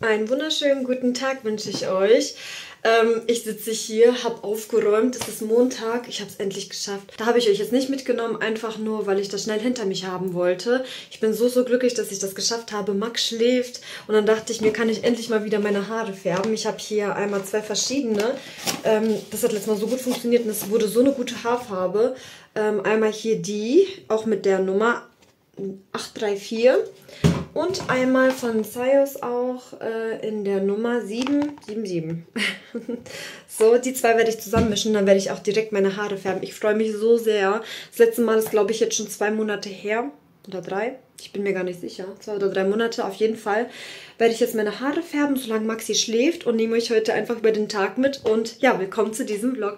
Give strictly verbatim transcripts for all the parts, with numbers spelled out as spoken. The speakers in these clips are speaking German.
Einen wunderschönen guten Tag wünsche ich euch. Ähm, ich sitze hier, habe aufgeräumt, es ist Montag, ich habe es endlich geschafft. Da habe ich euch jetzt nicht mitgenommen, einfach nur, weil ich das schnell hinter mich haben wollte. Ich bin so, so glücklich, dass ich das geschafft habe. Max schläft und dann dachte ich mir, kann ich endlich mal wieder meine Haare färben. Ich habe hier einmal zwei verschiedene. Ähm, das hat letztes Mal so gut funktioniert und es wurde so eine gute Haarfarbe. Ähm, einmal hier die, auch mit der Nummer acht drei vier. Und einmal von Zeiss auch äh, in der Nummer sieben sieben sieben. So, die zwei werde ich zusammenmischen, dann werde ich auch direkt meine Haare färben. Ich freue mich so sehr. Das letzte Mal ist, glaube ich, jetzt schon zwei Monate her. Oder drei. Ich bin mir gar nicht sicher. Zwei oder drei Monate. Auf jeden Fall werde ich jetzt meine Haare färben, solange Maxi schläft. Und nehme euch heute einfach über den Tag mit. Und ja, willkommen zu diesem Vlog.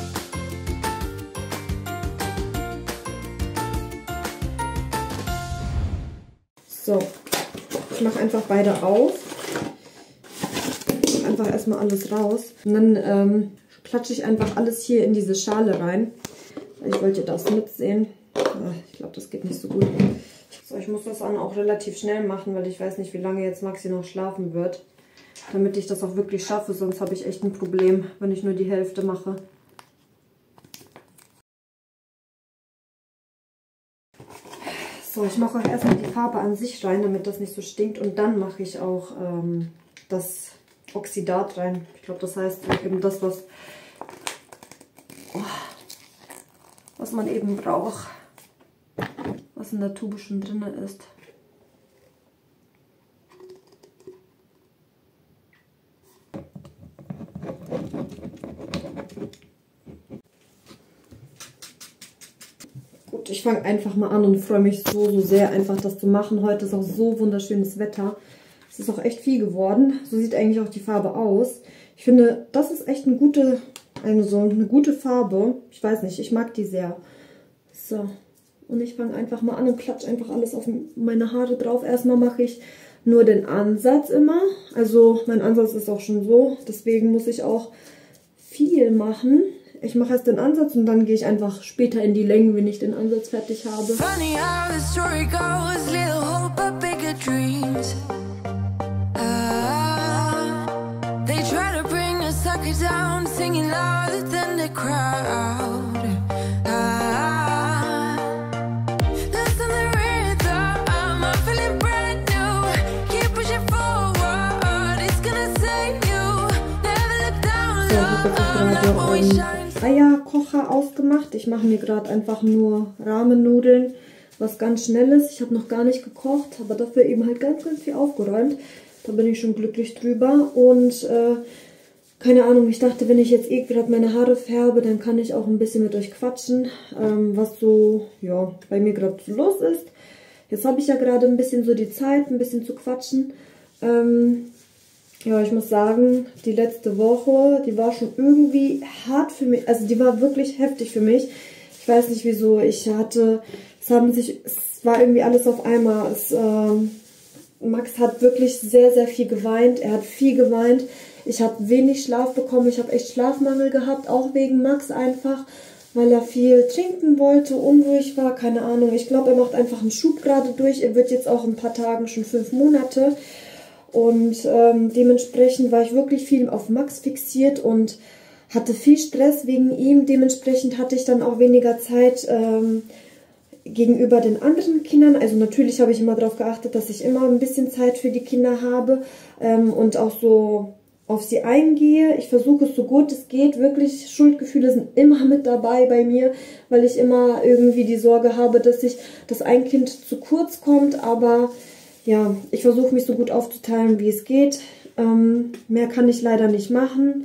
So, ich mache einfach beide auf. Einfach erstmal alles raus. Und dann ähm, klatsche ich einfach alles hier in diese Schale rein. Ich wollte das mitsehen. Ich glaube, das geht nicht so gut. So, ich muss das dann auch relativ schnell machen, weil ich weiß nicht, wie lange jetzt Maxi noch schlafen wird. Damit ich das auch wirklich schaffe, sonst habe ich echt ein Problem, wenn ich nur die Hälfte mache. So, ich mache auch erstmal die Farbe an sich rein, damit das nicht so stinkt. Und dann mache ich auch ähm, das Oxidat rein. Ich glaube, das heißt eben das, was, oh, was man eben braucht. Was in der Tube schon drin ist. Gut, ich fange einfach mal an und freue mich so, so sehr, einfach das zu machen. Heute ist auch so wunderschönes Wetter. Es ist auch echt viel geworden. So sieht eigentlich auch die Farbe aus. Ich finde, das ist echt eine gute, eine, so eine gute Farbe. Ich weiß nicht, ich mag die sehr. So, und ich fange einfach mal an und klatsche einfach alles auf meine Haare drauf. Erstmal mache ich nur den Ansatz immer. Also mein Ansatz ist auch schon so. Deswegen muss ich auch viel machen. Ich mache erst den Ansatz und dann gehe ich einfach später in die Längen, wenn ich den Ansatz fertig habe. Funny how the story goes, little hope but bigger dreams. Ah, they try to bring a sucker down, singing louder than the crowd. Ah, listen the rhythm, I'm feeling brand new. Keep pushing forward, it's gonna save you. Never look down, low, always shine. Eierkocher ausgemacht. Ich mache mir gerade einfach nur Rahmennudeln, was ganz Schnelles. Ich habe noch gar nicht gekocht, aber dafür eben halt ganz, ganz viel aufgeräumt. Da bin ich schon glücklich drüber. Und äh, keine Ahnung, ich dachte, wenn ich jetzt eh gerade meine Haare färbe, dann kann ich auch ein bisschen mit euch quatschen, ähm, was so ja bei mir gerade so los ist. Jetzt habe ich ja gerade ein bisschen so die Zeit, ein bisschen zu quatschen. Ähm, Ja, ich muss sagen, die letzte Woche, die war schon irgendwie hart für mich. Also die war wirklich heftig für mich. Ich weiß nicht wieso. Ich hatte, es haben sich, es war irgendwie alles auf einmal. Es, ähm, Max hat wirklich sehr, sehr viel geweint. Er hat viel geweint. Ich habe wenig Schlaf bekommen. Ich habe echt Schlafmangel gehabt, auch wegen Max einfach, weil er viel trinken wollte, unruhig war, keine Ahnung. Ich glaube, er macht einfach einen Schub gerade durch. Er wird jetzt auch in ein paar Tagen schon fünf Monate. Und ähm, dementsprechend war ich wirklich viel auf Max fixiert und hatte viel Stress wegen ihm. Dementsprechend hatte ich dann auch weniger Zeit ähm, gegenüber den anderen Kindern. Also natürlich habe ich immer darauf geachtet, dass ich immer ein bisschen Zeit für die Kinder habe ähm, und auch so auf sie eingehe. Ich versuche es so gut es geht. Wirklich, Schuldgefühle sind immer mit dabei bei mir, weil ich immer irgendwie die Sorge habe, dass ich, dass ein Kind zu kurz kommt, aber ja, ich versuche mich so gut aufzuteilen, wie es geht. Ähm, mehr kann ich leider nicht machen.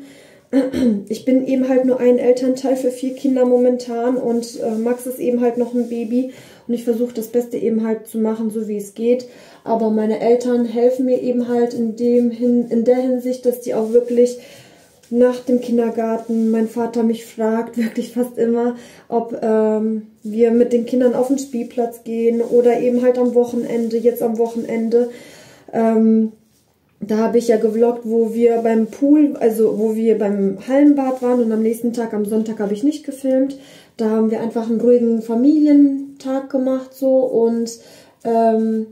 Ich bin eben halt nur ein Elternteil für vier Kinder momentan und äh, Max ist eben halt noch ein Baby und ich versuche das Beste eben halt zu machen, so wie es geht. Aber meine Eltern helfen mir eben halt in, dem hin, in der Hinsicht, dass die auch wirklich nach dem Kindergarten, mein Vater mich fragt, wirklich fast immer, ob ähm, wir mit den Kindern auf den Spielplatz gehen oder eben halt am Wochenende, jetzt am Wochenende. Ähm, da habe ich ja gevloggt, wo wir beim Pool, also wo wir beim Hallenbad waren und am nächsten Tag, am Sonntag, habe ich nicht gefilmt. Da haben wir einfach einen ruhigen Familientag gemacht so und ähm,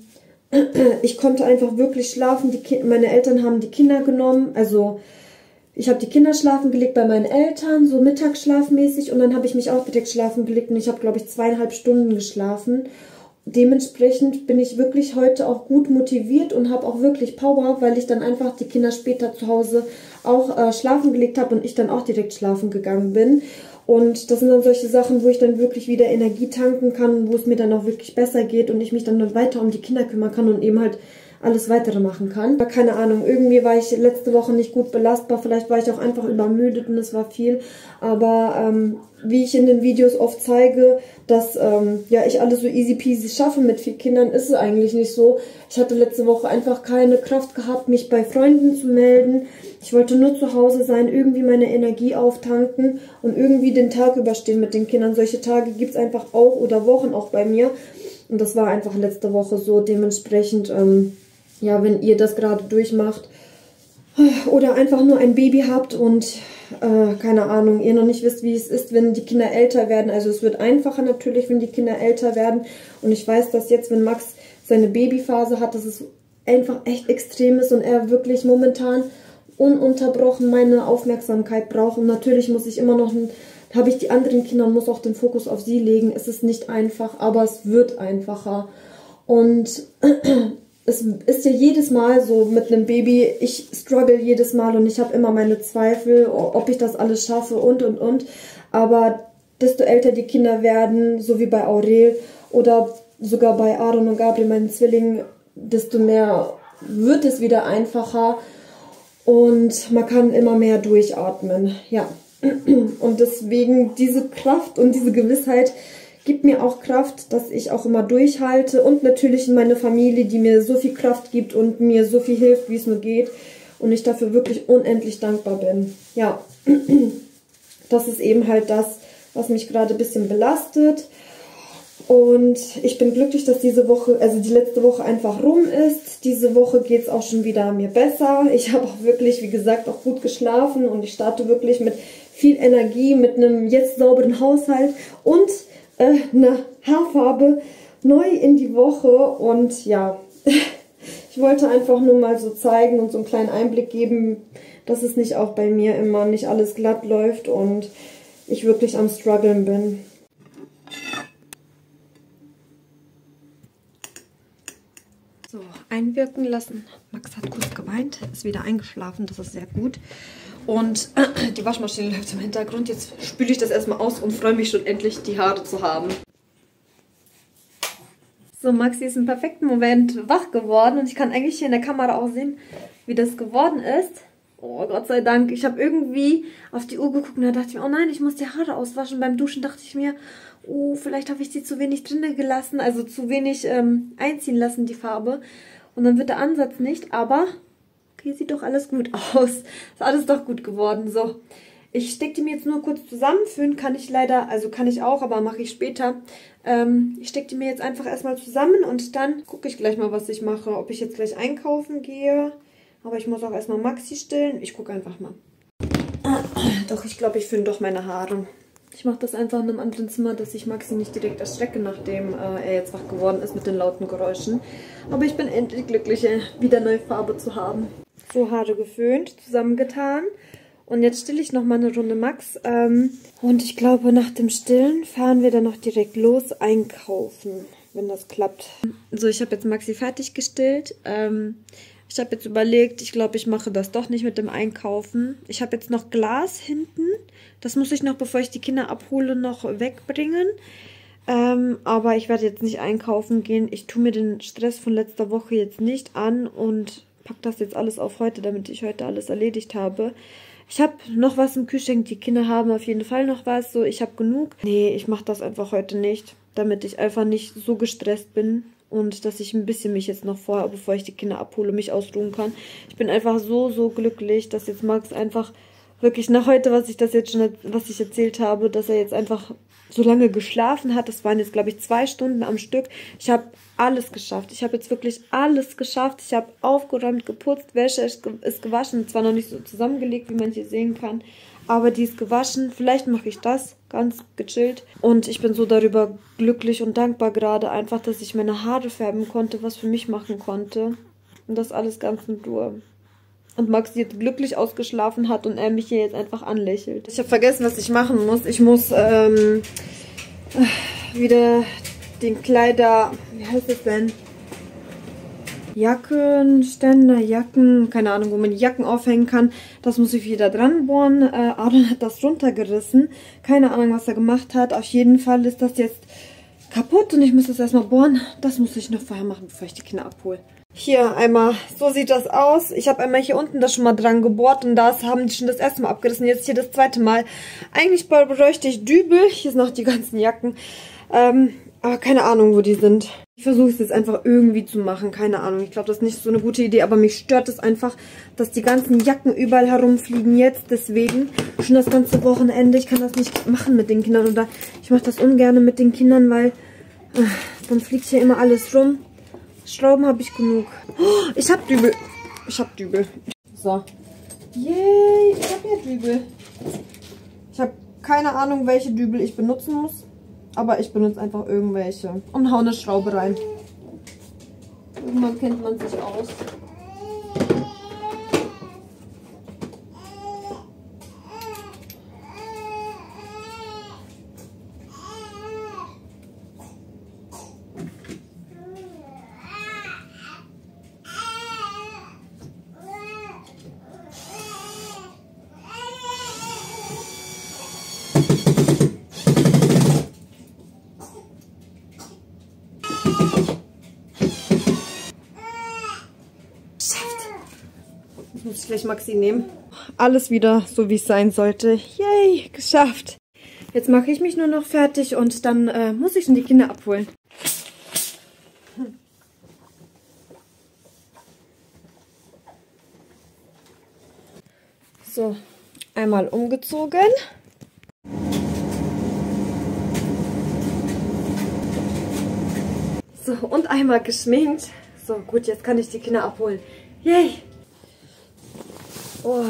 ich konnte einfach wirklich schlafen. Die Ki- meine Eltern haben die Kinder genommen, also ich habe die Kinder schlafen gelegt bei meinen Eltern, so mittagsschlafmäßig, und dann habe ich mich auch direkt schlafen gelegt und ich habe, glaube ich, zweieinhalb Stunden geschlafen. Dementsprechend bin ich wirklich heute auch gut motiviert und habe auch wirklich Power, weil ich dann einfach die Kinder später zu Hause auch äh, schlafen gelegt habe und ich dann auch direkt schlafen gegangen bin. Und das sind dann solche Sachen, wo ich dann wirklich wieder Energie tanken kann, wo es mir dann auch wirklich besser geht und ich mich dann, dann weiter um die Kinder kümmern kann und eben halt alles weitere machen kann. Aber keine Ahnung, irgendwie war ich letzte Woche nicht gut belastbar, vielleicht war ich auch einfach übermüdet und es war viel. Aber ähm, wie ich in den Videos oft zeige, dass ähm, ja ich alles so easy peasy schaffe mit vier Kindern, ist es eigentlich nicht so. Ich hatte letzte Woche einfach keine Kraft gehabt, mich bei Freunden zu melden. Ich wollte nur zu Hause sein, irgendwie meine Energie auftanken und irgendwie den Tag überstehen mit den Kindern. Solche Tage gibt es einfach auch oder Wochen auch bei mir. Und das war einfach letzte Woche so. Dementsprechend, ähm, ja, wenn ihr das gerade durchmacht oder einfach nur ein Baby habt und äh, keine Ahnung, ihr noch nicht wisst, wie es ist, wenn die Kinder älter werden. Also es wird einfacher natürlich, wenn die Kinder älter werden. Und ich weiß, dass jetzt, wenn Max seine Babyphase hat, dass es einfach echt extrem ist und er wirklich momentan ununterbrochen meine Aufmerksamkeit braucht. Und natürlich muss ich immer noch, habe ich die anderen Kinder und muss auch den Fokus auf sie legen. Es ist nicht einfach, aber es wird einfacher. Und es ist ja jedes Mal so mit einem Baby, ich struggle jedes Mal und ich habe immer meine Zweifel, ob ich das alles schaffe und und und. Aber desto älter die Kinder werden, so wie bei Aurel oder sogar bei Aaron und Gabriel, meinen Zwillingen, desto mehr wird es wieder einfacher und man kann immer mehr durchatmen. Ja, und deswegen diese Kraft und diese Gewissheit gibt mir auch Kraft, dass ich auch immer durchhalte und natürlich meine Familie, die mir so viel Kraft gibt und mir so viel hilft, wie es nur geht und ich dafür wirklich unendlich dankbar bin. Ja, das ist eben halt das, was mich gerade ein bisschen belastet und ich bin glücklich, dass diese Woche, also die letzte Woche einfach rum ist. Diese Woche geht es auch schon wieder mir besser. Ich habe auch wirklich, wie gesagt, auch gut geschlafen und ich starte wirklich mit viel Energie, mit einem jetzt sauberen Haushalt und eine Haarfarbe neu in die Woche und ja, ich wollte einfach nur mal so zeigen und so einen kleinen Einblick geben, dass es nicht auch bei mir immer nicht alles glatt läuft und ich wirklich am struggeln bin. So, einwirken lassen. Max hat kurz geweint, ist wieder eingeschlafen, das ist sehr gut. Und äh, die Waschmaschine läuft im Hintergrund. Jetzt spüle ich das erstmal aus und freue mich schon endlich, die Haare zu haben. So, Maxi ist im perfekten Moment wach geworden und ich kann eigentlich hier in der Kamera auch sehen, wie das geworden ist. Oh, Gott sei Dank. Ich habe irgendwie auf die Uhr geguckt und da dachte ich mir, oh nein, ich muss die Haare auswaschen. Beim Duschen dachte ich mir, oh, vielleicht habe ich die zu wenig drinnen gelassen, also zu wenig ähm, einziehen lassen, die Farbe. Und dann wird der Ansatz nicht, aber okay, sieht doch alles gut aus. Ist alles doch gut geworden. So, ich stecke die mir jetzt nur kurz zusammenführen. Kann ich leider, also kann ich auch, aber mache ich später. Ähm, ich stecke die mir jetzt einfach erstmal zusammen und dann gucke ich gleich mal, was ich mache. Ob ich jetzt gleich einkaufen gehe. Aber ich muss auch erstmal Maxi stillen. Ich gucke einfach mal. Doch, ich glaube, ich föhne doch meine Haare. Ich mache das einfach in einem anderen Zimmer, dass ich Maxi nicht direkt erschrecke, nachdem äh, er jetzt wach geworden ist mit den lauten Geräuschen. Aber ich bin endlich glücklich, wieder neue Farbe zu haben. So, Haare geföhnt, zusammengetan. Und jetzt stille ich nochmal eine Runde Max. Ähm, und ich glaube, nach dem Stillen fahren wir dann noch direkt los einkaufen, wenn das klappt. So, ich habe jetzt Maxi fertig gestillt. Ähm, ich habe jetzt überlegt, ich glaube, ich mache das doch nicht mit dem Einkaufen. Ich habe jetzt noch Glas hinten. Das muss ich noch, bevor ich die Kinder abhole, noch wegbringen. Ähm, aber ich werde jetzt nicht einkaufen gehen. Ich tue mir den Stress von letzter Woche jetzt nicht an und packe das jetzt alles auf heute, damit ich heute alles erledigt habe. Ich habe noch was im Kühlschrank. Die Kinder haben auf jeden Fall noch was. So, ich habe genug. Nee, ich mache das einfach heute nicht, damit ich einfach nicht so gestresst bin. Und dass ich ein bisschen mich jetzt noch vorher, bevor ich die Kinder abhole, mich ausruhen kann. Ich bin einfach so, so glücklich, dass jetzt Max einfach wirklich nach heute, was ich das jetzt schon, was ich erzählt habe, dass er jetzt einfach so lange geschlafen hat. Das waren jetzt, glaube ich, zwei Stunden am Stück. Ich habe alles geschafft. Ich habe jetzt wirklich alles geschafft. Ich habe aufgeräumt, geputzt, Wäsche ist gewaschen. Zwar noch nicht so zusammengelegt, wie man hier sehen kann, aber die ist gewaschen. Vielleicht mache ich das ganz gechillt. Und ich bin so darüber glücklich und dankbar gerade einfach, dass ich meine Haare färben konnte, was für mich machen konnte. Und das alles ganz in Ruhe. Und Max jetzt glücklich ausgeschlafen hat und er mich hier jetzt einfach anlächelt. Ich habe vergessen, was ich machen muss. Ich muss ähm, wieder den Kleider, wie heißt es denn? Jacken, Ständer, Jacken, keine Ahnung, wo man die Jacken aufhängen kann. Das muss ich wieder dran bohren. Äh, Aaron hat das runtergerissen. Keine Ahnung, was er gemacht hat. Auf jeden Fall ist das jetzt kaputt und ich muss das erstmal bohren. Das muss ich noch vorher machen, bevor ich die Kinder abhole. Hier einmal, so sieht das aus. Ich habe einmal hier unten das schon mal dran gebohrt und das haben die schon das erste Mal abgerissen. Jetzt hier das zweite Mal. Eigentlich bräuchte ich Dübel. Hier sind noch die ganzen Jacken. Ähm, aber keine Ahnung, wo die sind. Ich versuche es jetzt einfach irgendwie zu machen. Keine Ahnung. Ich glaube, das ist nicht so eine gute Idee. Aber mich stört es einfach, dass die ganzen Jacken überall herumfliegen jetzt. Deswegen schon das ganze Wochenende. Ich kann das nicht machen mit den Kindern. Oder ich mache das ungern mit den Kindern, weil äh, dann fliegt hier immer alles rum. Schrauben habe ich genug. Oh, ich habe Dübel. Ich habe Dübel. So. Yay, ich habe hier Dübel. Ich habe keine Ahnung, welche Dübel ich benutzen muss. Aber ich benutze einfach irgendwelche. Und hau eine Schraube rein. Irgendwann kennt man sich aus. Muss ich gleich Maxi nehmen. Alles wieder so, wie es sein sollte. Yay, geschafft. Jetzt mache ich mich nur noch fertig und dann äh, muss ich schon die Kinder abholen. Hm. So, einmal umgezogen. So, und einmal geschminkt. So, gut, jetzt kann ich die Kinder abholen. Yay! Oh.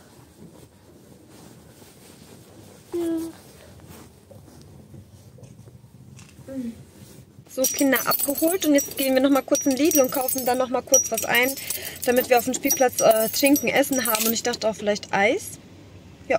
Ja. So, Kinder abgeholt und jetzt gehen wir noch mal kurz in Lidl und kaufen dann noch mal kurz was ein, damit wir auf dem Spielplatz äh, trinken, Essen haben und ich dachte auch vielleicht Eis. Ja.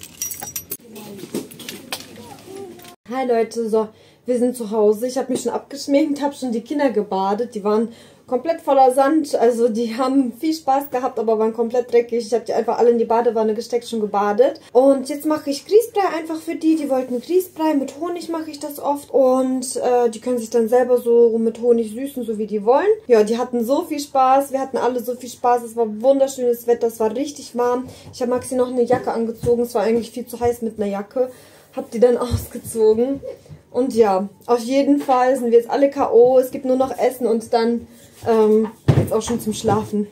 Hi Leute, so, wir sind zu Hause. Ich habe mich schon abgeschminkt, habe schon die Kinder gebadet. Die waren komplett voller Sand, also die haben viel Spaß gehabt, aber waren komplett dreckig. Ich habe die einfach alle in die Badewanne gesteckt, schon gebadet. Und jetzt mache ich Grießbrei einfach für die. Die wollten Grießbrei, mit Honig mache ich das oft. Und äh, die können sich dann selber so mit Honig süßen, so wie die wollen. Ja, die hatten so viel Spaß. Wir hatten alle so viel Spaß. Es war wunderschönes Wetter, es war richtig warm. Ich habe Maxi noch eine Jacke angezogen. Es war eigentlich viel zu heiß mit einer Jacke. Hab die dann ausgezogen. Und ja, auf jeden Fall sind wir jetzt alle K O. Es gibt nur noch Essen und dann ähm, jetzt auch schon zum Schlafen.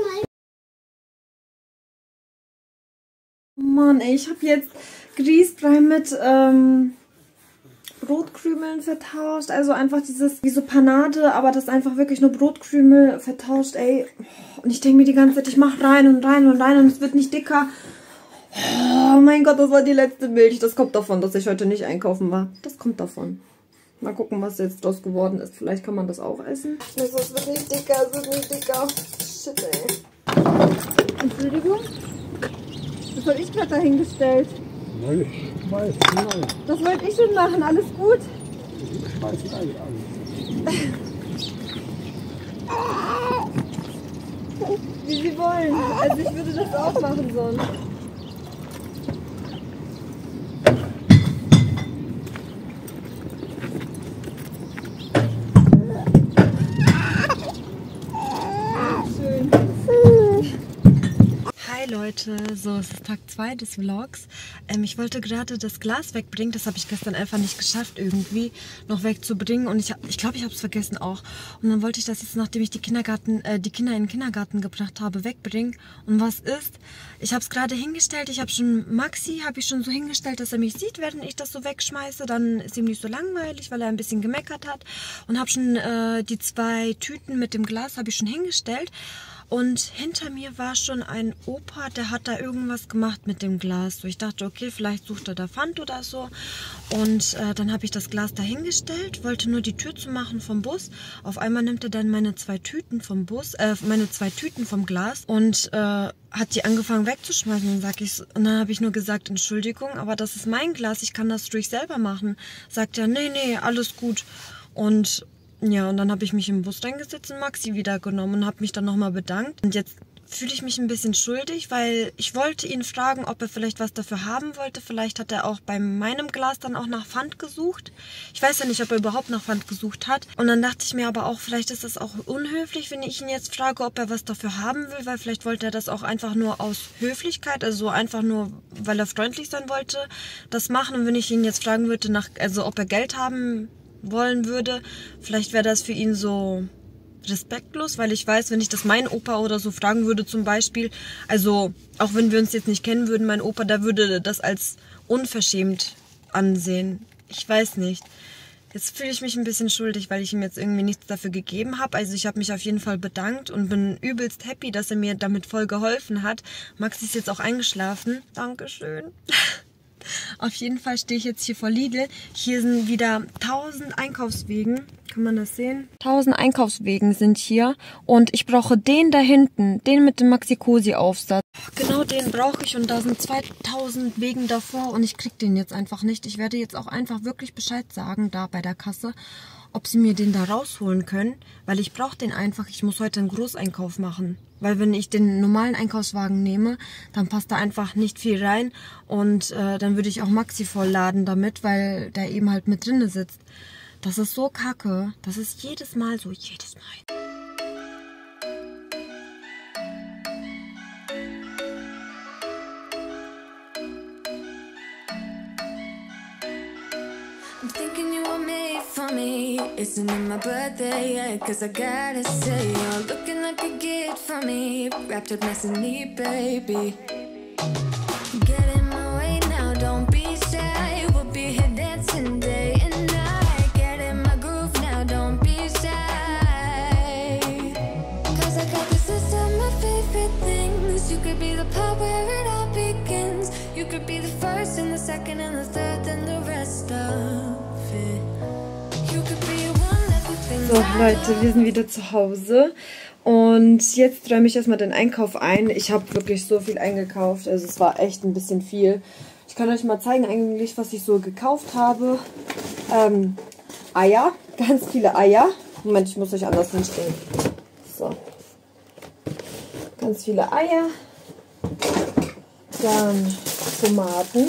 Mann, ey, ich habe jetzt Grießbrei mit ähm, Brotkrümeln vertauscht. Also einfach dieses, wie so Panade, aber das ist einfach wirklich nur Brotkrümel vertauscht, ey. Und ich denke mir die ganze Zeit, ich mache rein und rein und rein und es wird nicht dicker. Oh mein Gott, das war die letzte Milch. Das kommt davon, dass ich heute nicht einkaufen war. Das kommt davon. Mal gucken, was jetzt draus geworden ist. Vielleicht kann man das auch essen. Also, es wird nicht dicker, es wird nicht dicker. Shit, ey. Entschuldigung? Das habe ich gerade dahingestellt. Nein, ich schmeiß rein. Das wollte ich schon machen. Alles gut? Ich schmeiß rein, alles. Wie Sie wollen. Also ich würde das auch machen sonst. Hi Leute, so es ist Tag zwei des Vlogs. Ähm, ich wollte gerade das Glas wegbringen, das habe ich gestern einfach nicht geschafft irgendwie noch wegzubringen und ich glaube, ich, glaub, ich habe es vergessen auch. Und dann wollte ich das jetzt, nachdem ich die Kindergarten, äh, die Kinder in den Kindergarten gebracht habe, wegbringen. Und was ist? Ich habe es gerade hingestellt, ich habe schon Maxi, habe ich schon so hingestellt, dass er mich sieht, während ich das so wegschmeiße. Dann ist ihm nicht so langweilig, weil er ein bisschen gemeckert hat. Und habe schon äh, die zwei Tüten mit dem Glas habe ich schon hingestellt. Und hinter mir war schon ein Opa, der hat da irgendwas gemacht mit dem Glas. So, ich dachte, okay, vielleicht sucht er da Pfand oder so. Und äh, dann habe ich das Glas dahingestellt, wollte nur die Tür zumachen vom Bus. Auf einmal nimmt er dann meine zwei Tüten vom Bus, äh, meine zwei Tüten vom Glas und äh, hat die angefangen wegzuschmeißen. Und, sag ich, und dann habe ich nur gesagt, Entschuldigung, aber das ist mein Glas, ich kann das ruhig selber machen. Sagt er, nee, nee, alles gut. Und ja, und dann habe ich mich im Bus reingesetzt und Maxi wieder genommen und habe mich dann nochmal bedankt. Und jetzt fühle ich mich ein bisschen schuldig, weil ich wollte ihn fragen, ob er vielleicht was dafür haben wollte. Vielleicht hat er auch bei meinem Glas dann auch nach Pfand gesucht. Ich weiß ja nicht, ob er überhaupt nach Pfand gesucht hat. Und dann dachte ich mir aber auch, vielleicht ist das auch unhöflich, wenn ich ihn jetzt frage, ob er was dafür haben will, weil vielleicht wollte er das auch einfach nur aus Höflichkeit, also einfach nur, weil er freundlich sein wollte, das machen. Und wenn ich ihn jetzt fragen würde, nach, also ob er Geld haben wollen würde, vielleicht wäre das für ihn so respektlos, weil ich weiß, wenn ich das meinen Opa oder so fragen würde zum Beispiel, also auch wenn wir uns jetzt nicht kennen würden, mein Opa, der würde das als unverschämt ansehen. Ich weiß nicht. Jetzt fühle ich mich ein bisschen schuldig, weil ich ihm jetzt irgendwie nichts dafür gegeben habe. Also ich habe mich auf jeden Fall bedankt und bin übelst happy, dass er mir damit voll geholfen hat. Maxi ist jetzt auch eingeschlafen. Dankeschön. Auf jeden Fall stehe ich jetzt hier vor Lidl. Hier sind wieder tausend Einkaufswegen. Kann man das sehen? tausend Einkaufswegen sind hier. Und ich brauche den da hinten. Den mit dem Maxi-Cosi-Aufsatz. Genau den brauche ich. Und da sind zweitausend Wegen davor. Und ich kriege den jetzt einfach nicht. Ich werde jetzt auch einfach wirklich Bescheid sagen, da bei der Kasse, ob sie mir den da rausholen können. Weil ich brauche den einfach. Ich muss heute einen Großeinkauf machen. Weil wenn ich den normalen Einkaufswagen nehme, dann passt da einfach nicht viel rein. Und äh, dann würde ich auch Maxi vollladen damit, weil der eben halt mit drinne sitzt. Das ist so kacke. Das ist jedes Mal so. Jedes Mal. I'm thinking you were made for me. Isn't it my birthday yet? Cause I gotta say, you're looking like a gift for me. Wrapped up nice and neat, baby. Get in my way now, don't be shy. We'll be here dancing day and night. Get in my groove now, don't be shy. Cause I got this list of my favorite things. You could be the part where it all begins. You could be the first and the second and the third and the rest of it. You could be one everything. So Leute, wir sind wieder zu Hause. Und jetzt räume ich erstmal den Einkauf ein. Ich habe wirklich so viel eingekauft. Also es war echt ein bisschen viel. Ich kann euch mal zeigen eigentlich, was ich so gekauft habe. Ähm, Eier. Ganz viele Eier. Moment, ich muss euch anders hinstellen. So. Ganz viele Eier. Dann Tomaten.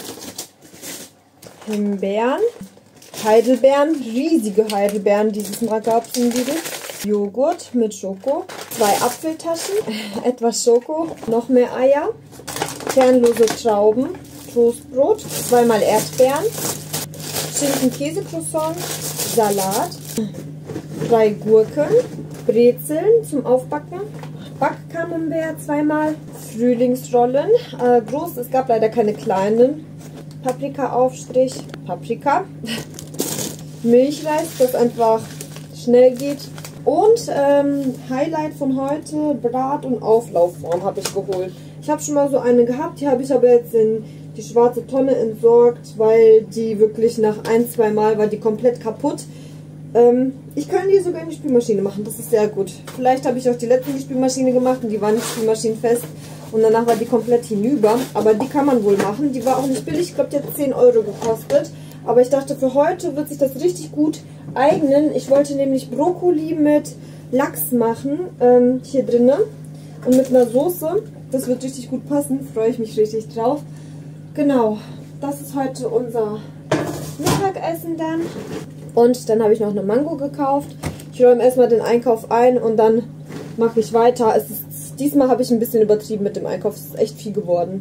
Himbeeren. Heidelbeeren. Riesige Heidelbeeren. Dieses Mal gab es in Lidl. Joghurt mit Schoko, zwei Apfeltaschen, etwas Schoko, noch mehr Eier, kernlose Trauben, Toastbrot, zweimal Erdbeeren, Schinken-Käse-Croissant, Salat, drei Gurken, Brezeln zum Aufbacken, Backcamembert zweimal, Frühlingsrollen, äh, groß, es gab leider keine kleinen, Paprika-Aufstrich, Paprika, Milchreis, das einfach schnell geht. Und ähm, Highlight von heute, Brat- und Auflaufform habe ich geholt. Ich habe schon mal so eine gehabt, die habe ich aber jetzt in die schwarze Tonne entsorgt, weil die wirklich nach ein, zwei Mal war die komplett kaputt. Ähm, ich kann die sogar in die Spülmaschine machen, das ist sehr gut. Vielleicht habe ich auch die letzte in die Spülmaschine gemacht und die war nicht spülmaschinenfest. Und danach war die komplett hinüber. Aber die kann man wohl machen. Die war auch nicht billig, ich glaube die hat zehn Euro gekostet. Aber ich dachte, für heute wird sich das richtig gut eignen. Ich wollte nämlich Brokkoli mit Lachs machen, ähm, hier drinnen. Und mit einer Soße. Das wird richtig gut passen, freue ich mich richtig drauf. Genau, das ist heute unser Mittagessen dann. Und dann habe ich noch eine Mango gekauft. Ich räume erstmal den Einkauf ein und dann mache ich weiter. Es ist, diesmal habe ich ein bisschen übertrieben mit dem Einkauf. Es ist echt viel geworden.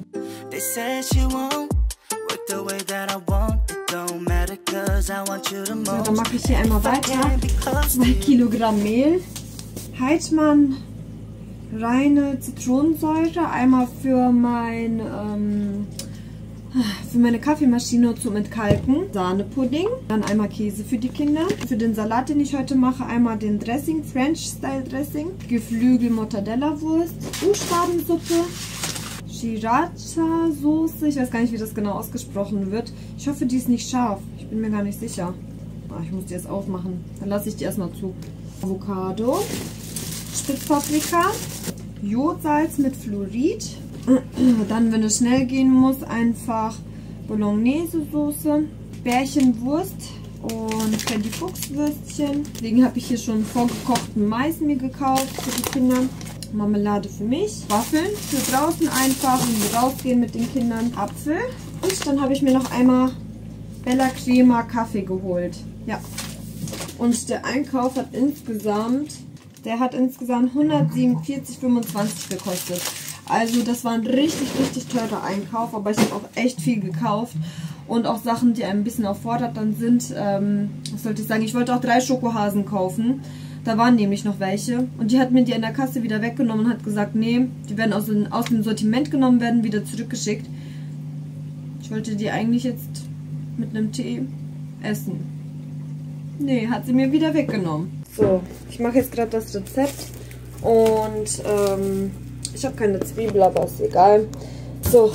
So, dann mache ich hier einmal weiter. zwei Kilogramm Mehl. Heidmann reine Zitronensäure. Einmal für mein ähm, Für meine Kaffeemaschine zum Entkalken Sahnepudding, dann einmal Käse für die Kinder. Für den Salat, den ich heute mache, einmal den Dressing, French Style Dressing, Geflügel Mortadella Wurst, Buchstabensuppe, Sriracha Soße, ich weiß gar nicht, wie das genau ausgesprochen wird. Ich hoffe, die ist nicht scharf, ich bin mir gar nicht sicher. Ah, ich muss die erst aufmachen, dann lasse ich die erstmal zu. Avocado, Spitzpaprika, Jodsalz mit Fluorid. Dann, wenn es schnell gehen muss, einfach Bolognese-Soße, Bärchenwurst und Freddy Fuchs-Würstchen. Deswegen habe ich hier schon vorgekochten Mais mir gekauft für die Kinder. Marmelade für mich. Waffeln für draußen einfach, wenn wir rausgehen mit den Kindern. Apfel. Und dann habe ich mir noch einmal Bella Crema Kaffee geholt. Ja. Und der Einkauf hat insgesamt, der hat insgesamt hundertsiebenundvierzig Komma fünfundzwanzig gekostet. Also das war ein richtig, richtig teurer Einkauf, aber ich habe auch echt viel gekauft. Und auch Sachen, die ein bisschen auf Vorrat sind. Ähm, was sollte ich sagen? Ich wollte auch drei Schokohasen kaufen. Da waren nämlich noch welche. Und die hat mir die in der Kasse wieder weggenommen und hat gesagt, nee, die werden aus, den, aus dem Sortiment genommen, werden wieder zurückgeschickt. Ich wollte die eigentlich jetzt mit einem Tee essen. Nee, hat sie mir wieder weggenommen. So, ich mache jetzt gerade das Rezept. Und ähm, ich habe keine Zwiebel, aber ist egal. So.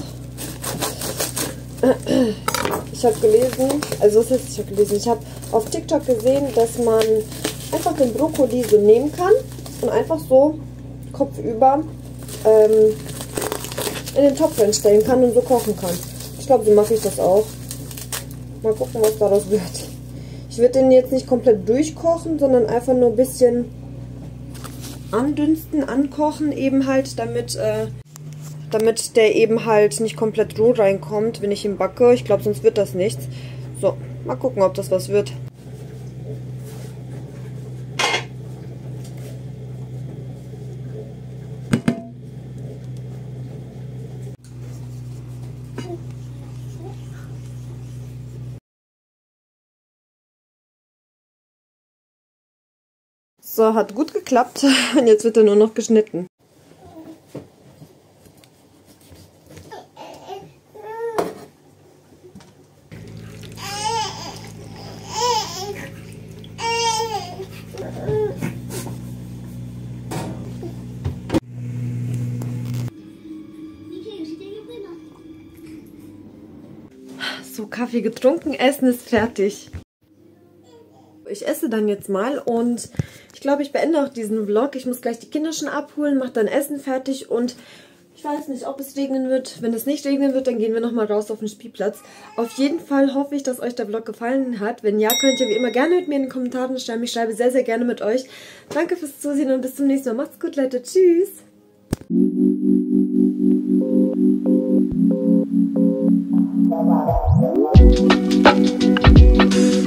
Ich habe gelesen, also was heißt ich habe gelesen, ich habe auf TikTok gesehen, dass man einfach den Brokkoli so nehmen kann und einfach so kopfüber ähm, in den Topf reinstellen kann und so kochen kann. Ich glaube, so mache ich das auch. Mal gucken, was daraus wird. Ich würde den jetzt nicht komplett durchkochen, sondern einfach nur ein bisschen andünsten, ankochen eben halt, damit, äh, damit der eben halt nicht komplett roh reinkommt, wenn ich ihn backe. Ich glaube, sonst wird das nichts. So, mal gucken, ob das was wird. So, hat gut geklappt und jetzt wird er nur noch geschnitten. So, Kaffee getrunken, Essen ist fertig. Ich esse dann jetzt mal und ich glaube, ich beende auch diesen Vlog. Ich muss gleich die Kinder schon abholen, mache dann Essen fertig und ich weiß nicht, ob es regnen wird. Wenn es nicht regnen wird, dann gehen wir nochmal raus auf den Spielplatz. Auf jeden Fall hoffe ich, dass euch der Vlog gefallen hat. Wenn ja, könnt ihr wie immer gerne mit mir in den Kommentaren schreiben. Ich schreibe sehr, sehr gerne mit euch. Danke fürs Zusehen und bis zum nächsten Mal. Macht's gut, Leute. Tschüss. Thank you.